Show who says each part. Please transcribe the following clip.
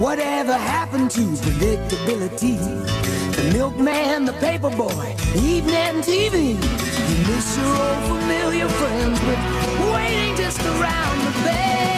Speaker 1: Whatever happened to predictability? The milkman, the paperboy, evening TV. You miss your old familiar friends, but waiting just around the bend.